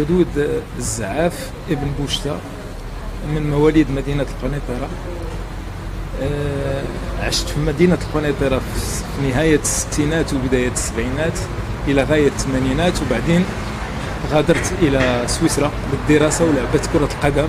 ودود الزعاف ابن بوشتا من مواليد مدينة القنيطرة. عشت في مدينة القنيطرة في نهاية الستينات وبداية السبعينات إلى غاية الثمانينات، وبعدين غادرت إلى سويسرا للدراسة ولعبة كرة القدم.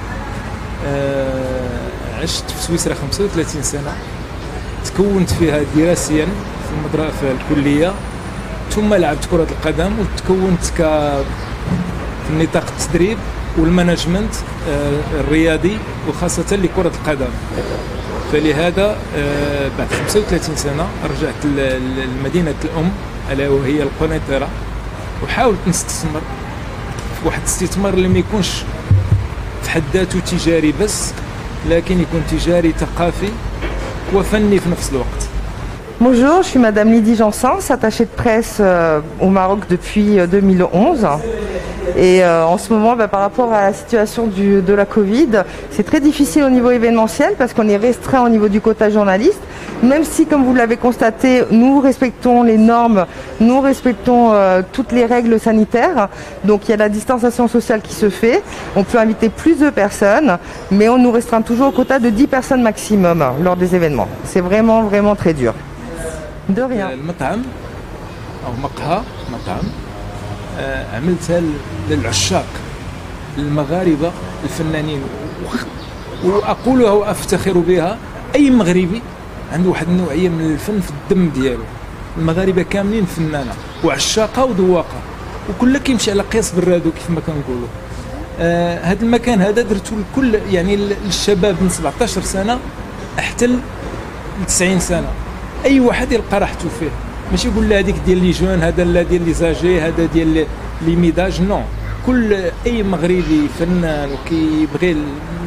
عشت في سويسرا 35 سنة، تكونت فيها دراسيا في الكلية، ثم لعبت كرة القدم وتكونت في نطاق التدريب والمانجمنت الرياضي وخاصة لكرة القدم. فلهذا بعد 35 سنة رجعت لمدينة الأم ألا وهي القنيطرة، وحاولت نستثمر في واحد الاستثمار اللي ما يكونش في حد ذاته تجاري بس، لكن يكون تجاري ثقافي وفني في نفس الوقت. Bonjour, je suis Madame Lydie Jansens, attachée de presse au Maroc depuis 2011. Et en ce moment, par rapport à la situation de la Covid, c'est très difficile au niveau événementiel parce qu'on est restreint au niveau du quota journaliste. Même si, comme vous l'avez constaté, nous respectons les normes, nous respectons toutes les règles sanitaires. Donc il y a la distanciation sociale qui se fait. On peut inviter plus de personnes, mais on nous restreint toujours au quota de 10 personnes maximum lors des événements. C'est vraiment, vraiment très dur. De rien. المطعم أو مقهى مطعم عملتها للعشاق المغاربة الفنانين، وأقولها وأفتخر بها. أي مغربي عنده واحد النوعية من الفن في الدم ديالو. المغاربة كاملين فنانة وعشاقة وذواقة، وكلها كيمشي على قياس برادو كيف ما كنقولوا. هذا المكان هذا درتو لكل يعني الشباب من 17 سنة حتى ل 90 سنة. اي واحد يلقى راحته فيه، ماشي يقول لا هذيك ديال لي جون، هذا لا ديال لي زاجي، هذا ديال لي ميداج. نو، كل اي مغربي فنان وكيبغي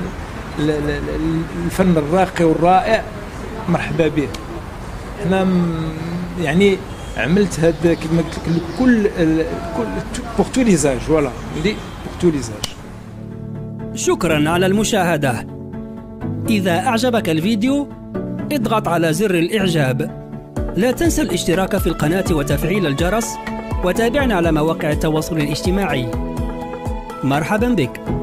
الفن الراقي والرائع مرحبا به. حنا يعني عملت هذا كما قلت لك كل بور تو لي زاج، فوالا بور تو لي زاج. شكرا على المشاهدة. إذا أعجبك الفيديو اضغط على زر الإعجاب. لا تنسى الاشتراك في القناة وتفعيل الجرس، وتابعنا على مواقع التواصل الاجتماعي. مرحبا بك.